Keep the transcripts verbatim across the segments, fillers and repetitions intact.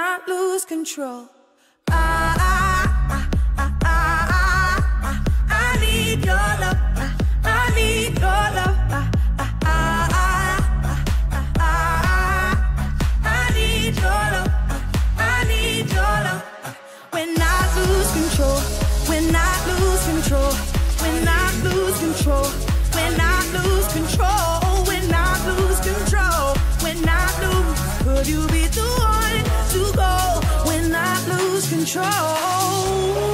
not lose control. I, I, I, I, I, I need your love. I, I need your love. I, I, I, I, I, I need your love. I need your love. When I lose control, when I lose control, when I lose control, when I lose control, when I lose control, when I lose, could you be the one to go when I lose control?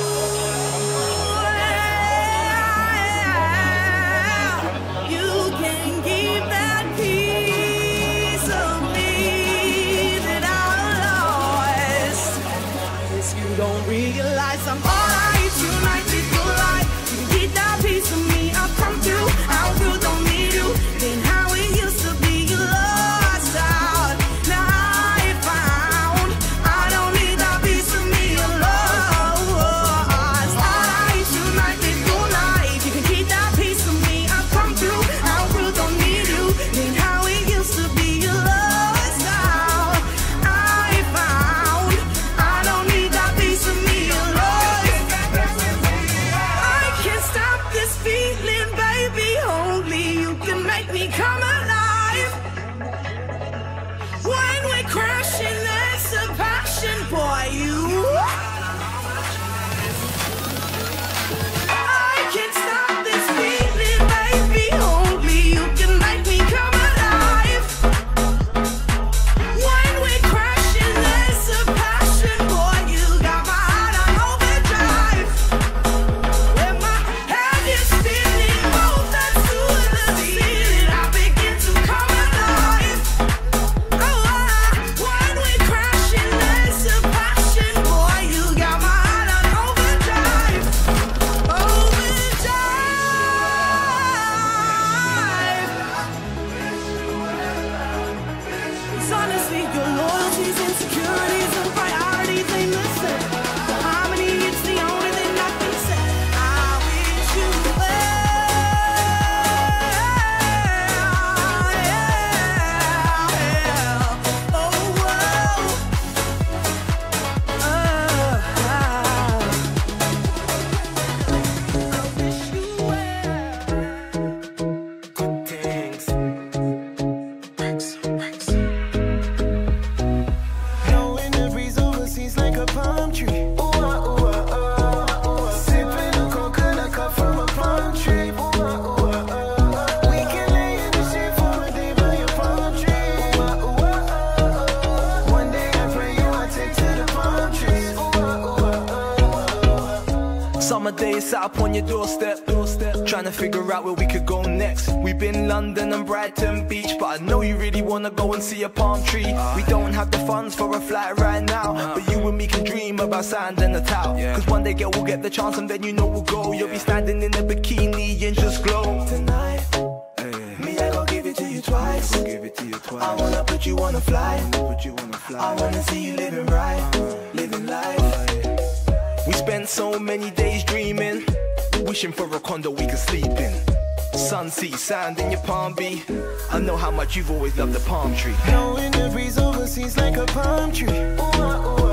Don't realize I'm alright tonight. It's your life. You can get that piece of me. I'll come through. I'll through. Don't need you. Then how it used to be. You lost out. Now I found I don't need that piece of me. You lost. Alright tonight. It's your life. You can get that piece of me. I'll come through. I'll through. Don't need you. Then how it used to be. You lost out. I found I don't need that piece of me. Feeling, baby, only you can make me come alive. When we're crashing, there's a passion, boy, you. I can't stop this feeling, baby, only you can make me come alive. When we're crashing, there's a passion, boy, you got my heart on overdrive. When my head is spinning, both that's to the ceiling, I begin to come alive. Oh, ah, when we're crashing, there's a passion, boy, you got my heart on overdrive. Overdrive. It's honestly your loyalties, insecurities, and priorities ain't the same. The harmony, it's the only thing I can say. I wish you well. Oh, whoa. I wish you well. Good things. Knowing the breeze overseas like a palm tree. Ooh, ah, ooh, ah, ah, ooh, ah. Sipping a coconut cup from a palm tree. Ooh, ah, ooh, ah, ah. We can lay in the shade for a day by your palm tree. Ooh, ah, ooh, ah, ah. One day I pray you I take to the palm trees. Ooh, ah, ooh, ah, ah. Summer days sat up on your doorstep, doorstep, trying to figure out where we could go next. We've been London and Brighton Beach, but I know you really wanna go and see a palm tree. We don't have the funds for a flight right now, but you and me can dream about sand and a towel. Cause one day, girl, we'll get the chance and then you know we'll go. You'll be standing in a bikini and just glow. Tonight, me I gon' give it to you twice. Give it to you twice. I wanna put you on a flight. Put you on a flight. I wanna see you living right, living life. We spent so many days dreaming, wishing for a condo we could sleep in. Sun, sea, sand in your palm beach. I know how much you've always loved the palm tree. Knowing the breeze overseas like a palm tree. Ooh, ah, ooh,